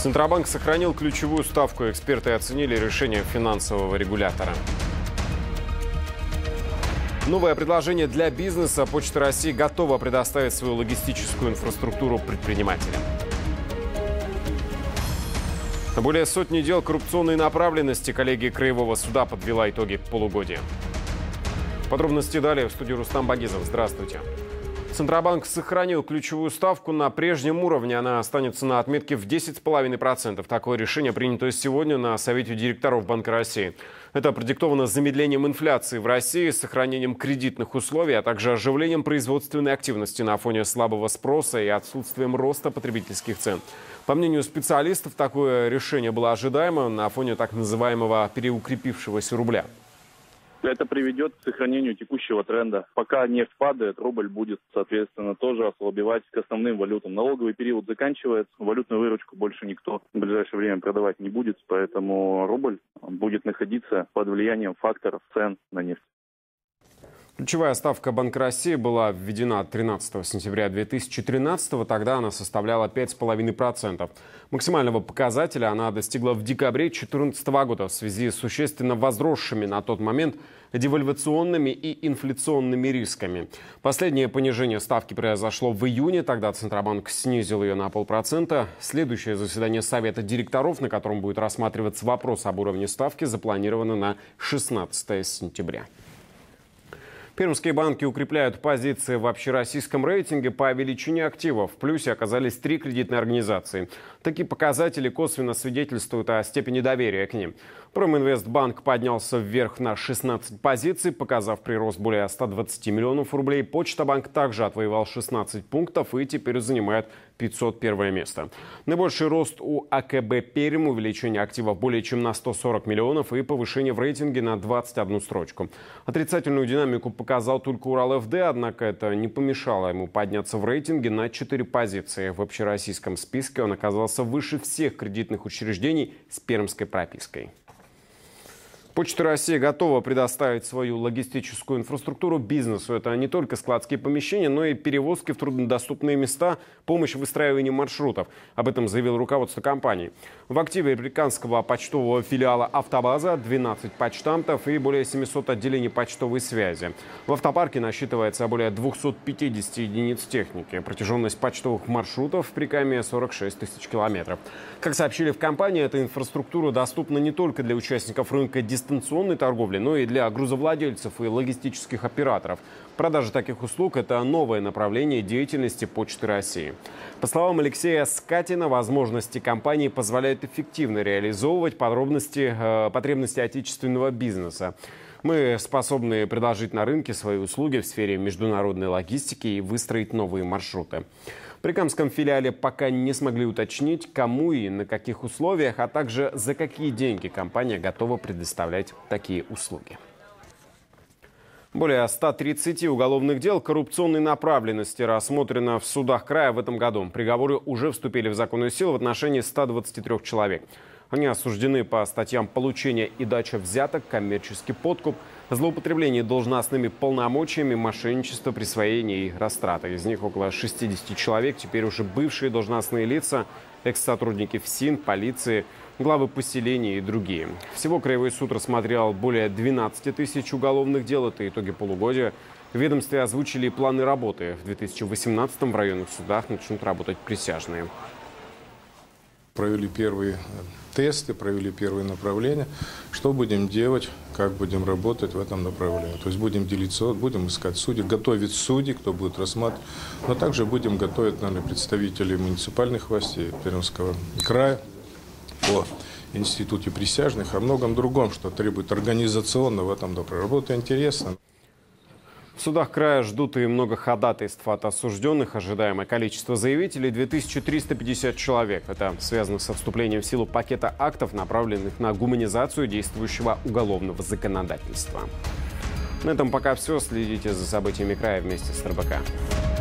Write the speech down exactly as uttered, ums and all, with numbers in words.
Центробанк сохранил ключевую ставку. Эксперты оценили решение финансового регулятора. Новое предложение для бизнеса. Почта России готова предоставить свою логистическую инфраструктуру предпринимателям. Более сотни дел коррупционной направленности. Коллегия Краевого суда подвела итоги полугодия. Подробности далее. В студии Рустам Багизов. Здравствуйте. Центробанк сохранил ключевую ставку на прежнем уровне. Она останется на отметке в десять целых пять десятых процента. Такое решение принято сегодня на Совете директоров Банка России. Это продиктовано замедлением инфляции в России, сохранением кредитных условий, а также оживлением производственной активности на фоне слабого спроса и отсутствием роста потребительских цен. По мнению специалистов, такое решение было ожидаемо на фоне так называемого переукрепившегося рубля. Это приведет к сохранению текущего тренда. Пока нефть падает, рубль будет, соответственно, тоже ослабевать к основным валютам. Налоговый период заканчивается, валютную выручку больше никто в ближайшее время продавать не будет, поэтому рубль будет находиться под влиянием факторов цен на нефть. Ключевая ставка Банка России была введена тринадцатого сентября две тысячи тринадцатого. Тогда она составляла пять целых пять десятых процента. Максимального показателя она достигла в декабре две тысячи четырнадцатого года в связи с существенно возросшими на тот момент девальвационными и инфляционными рисками. Последнее понижение ставки произошло в июне. Тогда Центробанк снизил ее на полпроцента. Следующее заседание Совета директоров, на котором будет рассматриваться вопрос об уровне ставки, запланировано на шестнадцатое сентября. Пермские банки укрепляют позиции в общероссийском рейтинге по величине активов. В плюсе оказались три кредитные организации. Такие показатели косвенно свидетельствуют о степени доверия к ним. Проминвестбанк поднялся вверх на шестнадцать позиций, показав прирост более ста двадцати миллионов рублей. Почта-банк также отвоевал шестнадцать пунктов и теперь занимает пятьсот первое место. Наибольший рост у АКБ Пермь, увеличение активов более чем на сто сорок миллионов и повышение в рейтинге на двадцать одну строчку. Отрицательную динамику показал только Урал-ФД, однако это не помешало ему подняться в рейтинге на четыре позиции. В общероссийском списке он оказался выше всех кредитных учреждений с пермской пропиской. Почта России готова предоставить свою логистическую инфраструктуру бизнесу. Это не только складские помещения, но и перевозки в труднодоступные места, помощь в выстраивании маршрутов. Об этом заявил руководство компании. В активе республиканского почтового филиала «Автобаза» двенадцать почтамтов и более семисот отделений почтовой связи. В автопарке насчитывается более двухсот пятидесяти единиц техники. Протяженность почтовых маршрутов в Прикамье сорок шесть тысяч километров. Как сообщили в компании, эта инфраструктура доступна не только для участников рынка дистанционной торговли, но и для грузовладельцев и логистических операторов. Продажа таких услуг – это новое направление деятельности Почты России. По словам Алексея Скатина, возможности компании позволяют эффективно реализовывать подробности, э, потребности отечественного бизнеса. Мы способны предложить на рынке свои услуги в сфере международной логистики и выстроить новые маршруты. В прикамском филиале пока не смогли уточнить, кому и на каких условиях, а также за какие деньги компания готова предоставлять такие услуги. Более ста тридцати уголовных дел коррупционной направленности рассмотрено в судах края в этом году. Приговоры уже вступили в законную силу в отношении ста двадцати трёх человек. Они осуждены по статьям получения и дача взяток, коммерческий подкуп, злоупотребление должностными полномочиями, мошенничество, присвоение и растрата. Из них около шестидесяти человек теперь уже бывшие должностные лица, экс-сотрудники ФСИН, полиции, главы поселений и другие. Всего Краевой суд рассмотрел более двенадцати тысяч уголовных дел. Это итоги полугодия. В ведомстве озвучили планы работы. В две тысячи восемнадцатом в районных судах начнут работать присяжные. Провели первые тесты, провели первые направления. Что будем делать, как будем работать в этом направлении. То есть будем делиться, будем искать судей, готовить судей, кто будет рассматривать. Но также будем готовить, наверное, представителей муниципальных властей Пермского края по институте присяжных, о многом другом, что требует организационно в этом направлении. Работа интересна. В судах края ждут и много ходатайств от осужденных. Ожидаемое количество заявителей – две тысячи триста пятьдесят человек. Это связано со вступлением в силу пакета актов, направленных на гуманизацию действующего уголовного законодательства. На этом пока все. Следите за событиями края вместе с эр бэ ка.